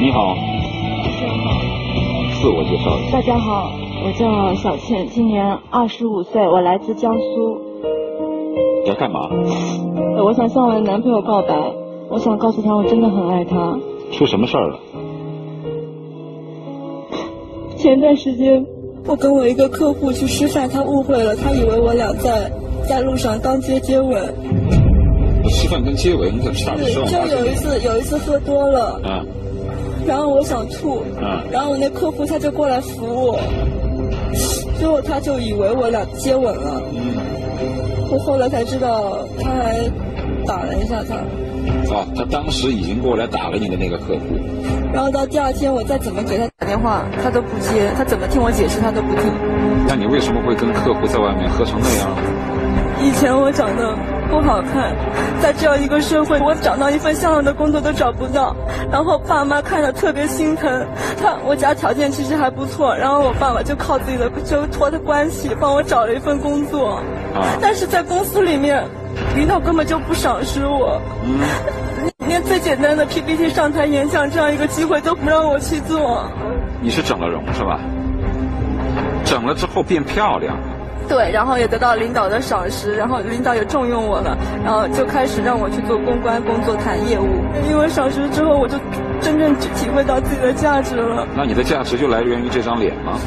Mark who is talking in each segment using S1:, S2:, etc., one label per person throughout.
S1: 你好。
S2: 主持人好。
S1: 自我介绍一下。
S2: 大家好，我叫小倩，今年25岁，我来自江苏。
S1: 要干嘛？
S2: 我想向我的男朋友告白，我想告诉他我真的很爱他。
S1: 出什么事儿了？
S2: 前段时间我跟我一个客户去吃饭，他误会了，他以为我俩在路上当街接吻。
S1: 吃饭跟接吻可差不多。
S2: 就有一次喝多了，然后我想吐，然后我那客户他就过来扶我，最后他就以为我俩接吻了。我后来才知道他还打了一下他。
S1: 他当时已经过来打了你的那个客户。
S2: 然后到第二天我再怎么给他打电话他都不接，他怎么听我解释他都不听。
S1: 那你为什么会跟客户在外面喝成那样？
S2: 以前我长得不好看，在这样一个社会，我找到一份像样的工作都找不到，然后爸妈看着特别心疼。我家条件其实还不错，然后我爸爸就靠自己的就托他关系帮我找了一份工作。但是在公司里面，领导根本就不赏识我，连最简单的 PPT 上台演讲这样一个机会都不让我去做。
S1: 你是整了容是吧？整了之后变漂亮。
S2: 对，然后也得到领导的赏识，然后领导也重用我了，然后就开始让我去做公关工作，谈业务。因为赏识之后，我就真正体会到自己的价值了。
S1: 那你的价值就来源于这张脸吗？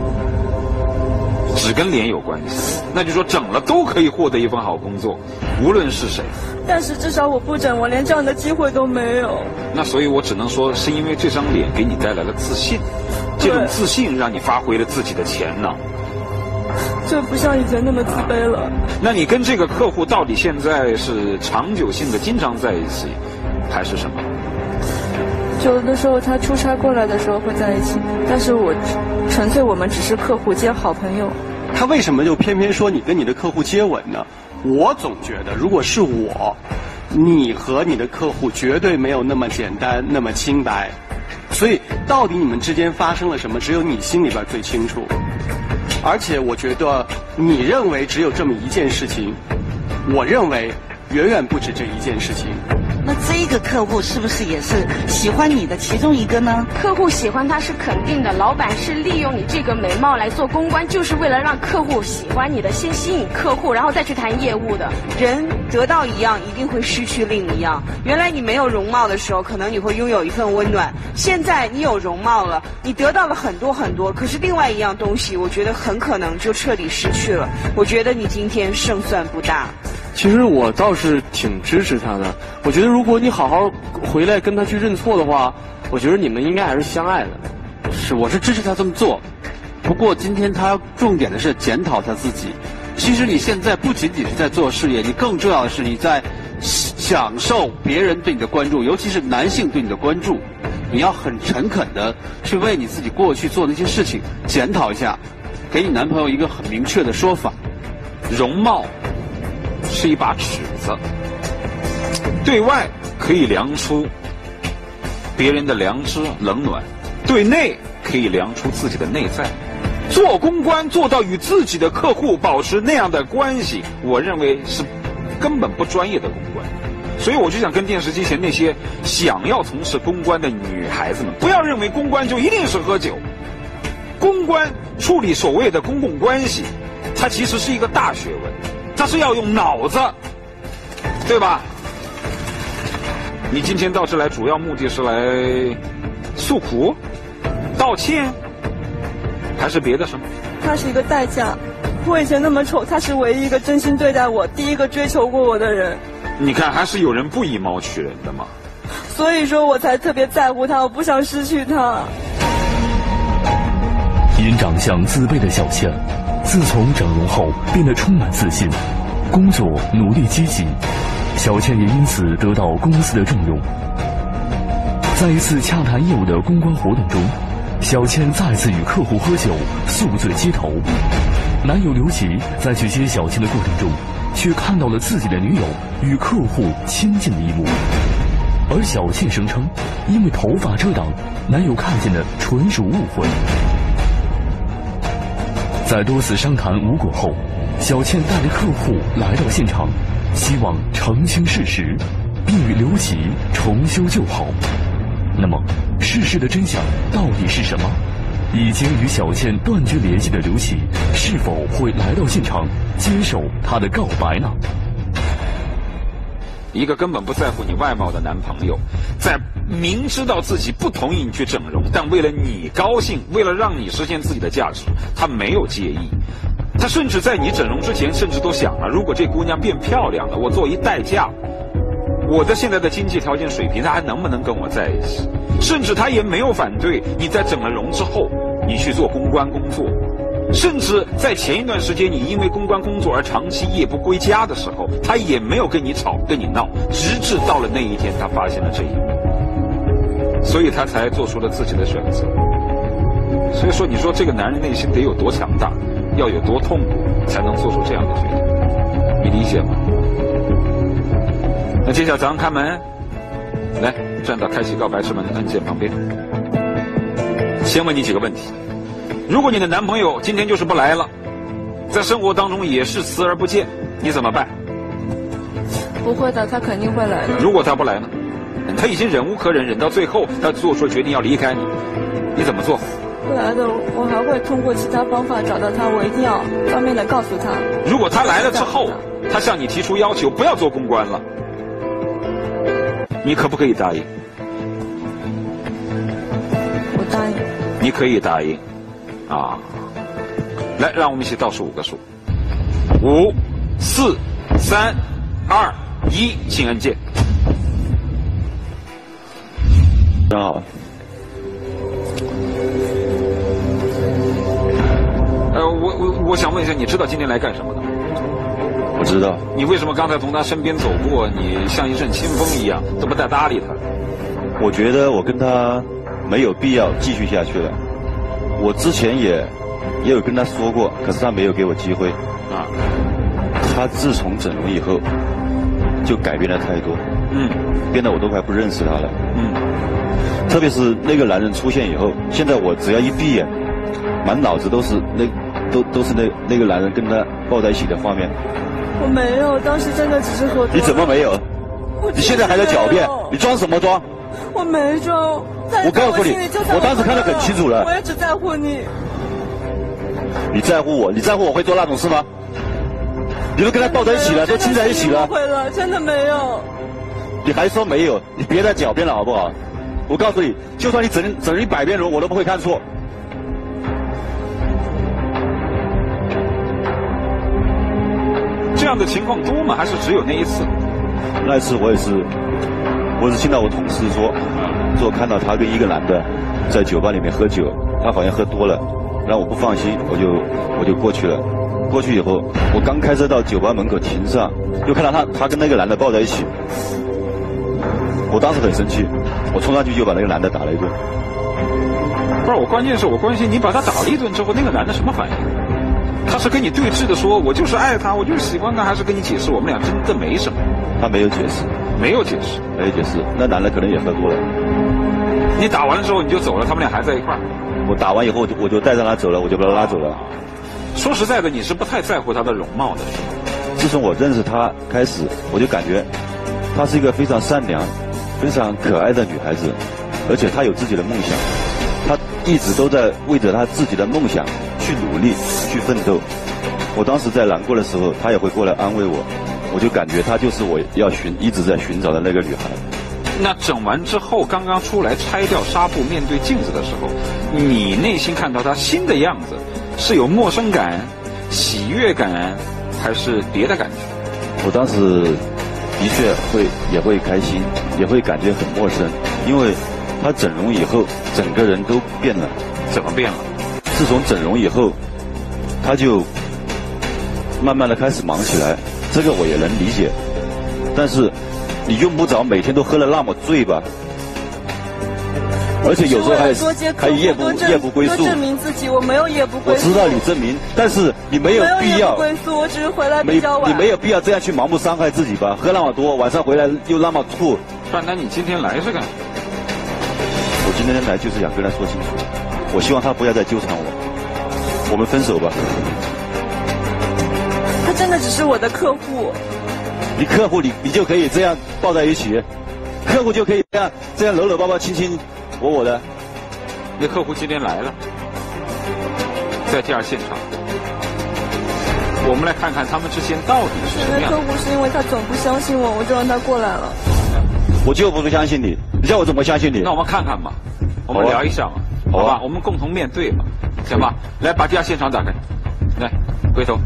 S1: 只跟脸有关系？那就说整了都可以获得一份好工作，无论是谁。
S2: 但是至少我不整，我连这样的机会都没有。
S1: 那所以我只能说，是因为这张脸给你带来了自信，这种自信让你发挥了自己的潜能。
S2: 就不像以前那么自卑了。
S1: 那你跟这个客户到底现在是长久性的经常在一起，还是什么？
S2: 有的时候他出差过来的时候会在一起，但是纯粹我们只是客户兼好朋友。
S3: 他为什么就偏偏说你跟你的客户接吻呢？我总觉得如果是我，你和你的客户绝对没有那么简单那么清白，所以到底你们之间发生了什么，只有你心里边最清楚。而且我觉得你认为只有这么一件事情，我认为远远不止这一件事情。
S4: 那这个客户是不是也是喜欢你的其中一个呢？
S5: 客户喜欢他是肯定的，老板是利用你这个美貌来做公关，就是为了让客户喜欢你的，先吸引客户，然后再去谈业务的。
S6: 人得到一样，一定会失去另一样。原来你没有容貌的时候，可能你会拥有一份温暖。现在你有容貌了，你得到了很多很多，可是另外一样东西，我觉得很可能就彻底失去了。我觉得你今天胜算不大。
S7: 其实我倒是挺支持他的，我觉得如果你好好回来跟他去认错的话，我觉得你们应该还是相爱的。我是支持他这么做。不过今天他重点的是检讨他自己。其实你现在不仅仅是在做事业，你更重要的是你在享受别人对你的关注，尤其是男性对你的关注。你要很诚恳的去为你自己过去做那些事情检讨一下，给你男朋友一个很明确的说法。
S1: 容貌是一把尺子，对外可以量出别人的良知冷暖，对内可以量出自己的内在。做公关做到与自己的客户保持那样的关系，我认为是根本不专业的公关。所以我就想跟电视机前那些想要从事公关的女孩子们，不要认为公关就一定是喝酒。公关处理所谓的公共关系，它其实是一个大学问，它是要用脑子，对吧？你今天到这来主要目的是来诉苦、道歉，还是别的什么？
S2: 他是一个代价。我以前那么丑，他是唯一一个真心对待我、第一个追求过我的人。
S1: 你看，还是有人不以貌取人的嘛。
S2: 所以说我才特别在乎他，我不想失去他。
S8: 因长相自卑的小倩，自从整容后变得充满自信，工作努力积极，小倩也因此得到公司的重用。在一次洽谈业务的公关活动中，小倩再次与客户喝酒，宿醉街头。男友刘琦在去接小倩的过程中，却看到了自己的女友与客户亲近的一幕。而小倩声称，因为头发遮挡，男友看见的纯属误会。在多次商谈无果后，小倩带着客户来到现场，希望澄清事实，并与刘琦重修旧好。 那么，事实的真相到底是什么？已经与小倩断绝联系的刘琦，是否会来到现场接受她的告白呢？
S1: 一个根本不在乎你外貌的男朋友，在明知道自己不同意你去整容，但为了你高兴，为了让你实现自己的价值，他没有介意。他甚至在你整容之前，甚至都想了，如果这姑娘变漂亮了，我作为代价，我的现在的经济条件水平，她还能不能跟我在一起？甚至他也没有反对你在整了容之后，你去做公关工作。甚至在前一段时间，你因为公关工作而长期夜不归家的时候，他也没有跟你吵跟你闹，直至到了那一天，他发现了这一幕，所以他才做出了自己的选择。所以说，你说这个男人内心得有多强大，要有多痛苦，才能做出这样的决定？你理解吗？那接下来咱们开门，来站到开启告白之门的按键旁边，先问你几个问题。如果你的男朋友今天就是不来了，在生活当中也是辞而不见，你怎么办？
S2: 不会的，他肯定会来的。
S1: 如果他不来呢？他已经忍无可忍，忍到最后，他做出决定要离开你，你怎么做？
S2: 不来的，我还会通过其他方法找到他，我一定要当面的告诉他。
S1: 如果他来了之后，他向你提出要求，不要做公关了，你可不可以答应？
S2: 我答应。
S1: 你可以答应。啊，来，让我们一起倒数5个数，5、4、3、2、1，请按键。
S9: 真好。
S1: 我想问一下，你知道今天来干什么的？
S9: 我知道。
S1: 你为什么刚才从他身边走过，你像一阵清风一样，都不带搭理他？
S9: 我觉得我跟他没有必要继续下去了。我之前也有跟他说过，可是他没有给我机会。
S1: 啊。
S9: 他自从整容以后，就改变了太多。变得我都快不认识他了。特别是那个男人出现以后，现在我只要一闭眼，满脑子都是那个男人跟他抱在一起的画面。
S2: 我没有，当时真的只是喝多了。
S9: 你怎么没有？你现在还在狡辩？你装什么装？
S2: 我没装。
S9: 我告诉你，我当时看得很清楚了。
S2: 我也只在乎你。
S9: 你在乎我？你在乎我会做那种事吗？你都跟他抱在一起了，都亲在一起了。
S2: 不会了，真的没有。
S9: 你还说没有？你别再狡辩了好不好？我告诉你，就算你整100遍容，我都不会看错。
S1: 这样的情况多吗？还是只有那一次？
S9: 那一次我是听到我同事说看到他跟一个男的在酒吧里面喝酒，他好像喝多了，让我不放心，我就过去了。过去以后，我刚开车到酒吧门口停上，就看到他跟那个男的抱在一起。我当时很生气，我冲上去就把那个男的打了一顿。
S1: 不是，我关键是我关心你把他打了一顿之后，那个男的什么反应？他是跟你对峙的说，我就是爱他，我就是喜欢他，还是跟你解释我们俩真的没什么？
S9: 他没有解释，
S1: 没有解释，
S9: 没有解释。那男的可能也喝多了。
S1: 你打完了之后你就走了，他们俩还在一块儿。
S9: 我打完以后我就带上他走了，我就把他拉走了。
S1: 说实在的，你是不太在乎他的容貌的。
S9: 自从我认识他开始，我就感觉她是一个非常善良、非常可爱的女孩子，而且她有自己的梦想，她一直都在为着她自己的梦想去努力、去奋斗。我当时在难过的时候，她也会过来安慰我，我就感觉她就是我一直在寻找的那个女孩。
S1: 那整完之后，刚刚出来拆掉纱布，面对镜子的时候，你内心看到她新的样子，是有陌生感、喜悦感，还是别的感觉？
S9: 我当时的确也会开心，也会感觉很陌生，因为她整容以后，整个人都变了。
S1: 怎么变了？
S9: 自从整容以后，她就慢慢的开始忙起来，这个我也能理解。但是你用不着每天都喝了那么醉吧？而且有时候还夜不归宿。
S2: 证明自己，我没有夜不归宿。
S9: 我知道你证明，但是你没有必要。
S2: 没有夜不归宿，我只是回来比较晚。
S9: 你没有必要这样去盲目伤害自己吧？喝那么多，晚上回来又那么吐。
S1: 那你今天来是干什么？
S9: 我今天来就是想跟他说清楚，我希望他不要再纠缠我，我们分手吧。
S2: 他真的只是我的客户。
S9: 你客户你就可以这样抱在一起？ 客户就可以这样搂搂抱抱、亲亲我我的。
S1: 那客户今天来了，在第二现场，我们来看看他们之间到底是什么样。
S2: 那客户是因为他总不相信我，我就让他过来了。
S9: 我就不相信你，你叫我怎么相信你？
S1: 那我们看看吧，我们聊一下嘛，好吧？我们共同面对吧，行吧？来，把第二现场打开，来，回头。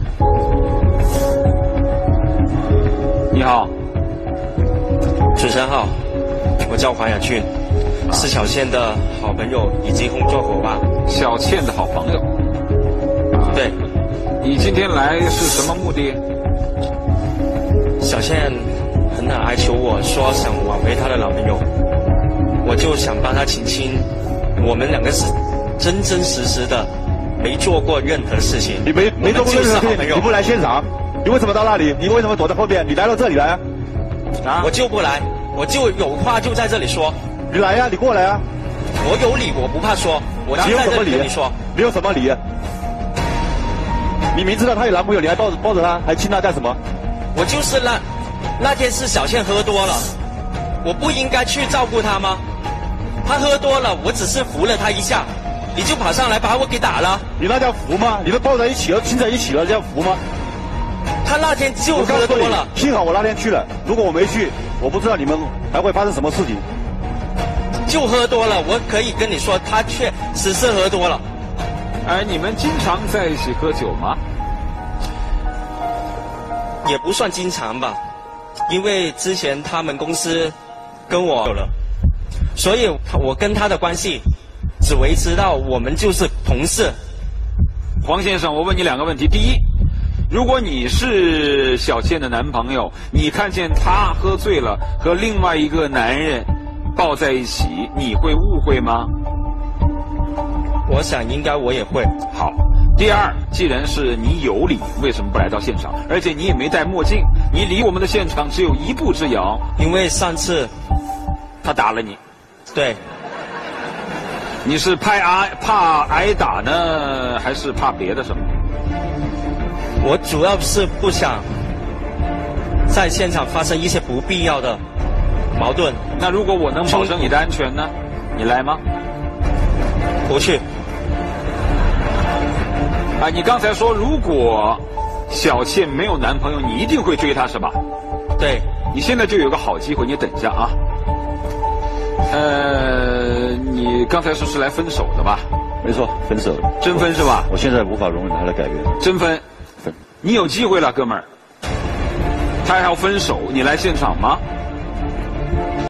S1: 你好，
S10: 主持人好，我叫黄雅俊，是小倩的好朋友以及工作伙伴。
S1: 小倩的好朋友。
S10: 对。
S1: 你今天来是什么目的？
S10: 小倩很哀求我说想挽回她的男朋友，我就想帮她澄清，我们两个是真真实实的没做过任何事情。
S9: 你没做过任何事情，你不来现场，你为什么到那里？你为什么躲在后面？你来到这里来啊？
S10: 我就不来，我就有话就在这里说。
S9: 你来呀，你过来啊！
S10: 我有理，我不怕说，我就在这里跟你说。
S9: 你有什么理？你明知道她有男朋友，你还抱着她，还亲她干什么？
S10: 我就是那天是小倩喝多了，我不应该去照顾她吗？她喝多了，我只是扶了她一下，你就跑上来把我给打了。
S9: 你那叫扶吗？你都抱在一起了，亲在一起了，这叫扶吗？
S10: 她那天就喝多了。
S9: 幸好我那天去了，如果我没去，我不知道你们还会发生什么事情。
S10: 就喝多了，我可以跟你说，她确实是喝多了。
S1: 哎，你们经常在一起喝酒吗？
S10: 也不算经常吧，因为之前他们公司跟我有了，所以我跟他的关系只维持到我们就是同事。
S1: 黄先生，我问你两个问题：第一，如果你是小倩的男朋友，你看见她喝醉了和另外一个男人抱在一起，你会误会吗？
S10: 我想应该我也会。
S1: 好。第二，既然是你有理，为什么不来到现场？而且你也没戴墨镜，你离我们的现场只有1步之遥。
S10: 因为上次
S1: 他打了你。
S10: 对。
S1: 你是怕挨打呢，还是怕别的什么？
S10: 我主要是不想在现场发生一些不必要的矛盾。
S1: 那如果我能保证你的安全呢？你来吗？
S10: 不去。
S1: 啊，你刚才说如果小倩没有男朋友，你一定会追她是吧？
S10: 对。
S1: 你现在就有个好机会，你等一下啊。你刚才说是来分手的吧？
S9: 没错，分手。
S1: 真分是吧？
S9: 我现在无法容忍她的改变。
S1: 真分。
S9: 分。
S1: 你有机会了，哥们儿。他还要分手，你来现场吗？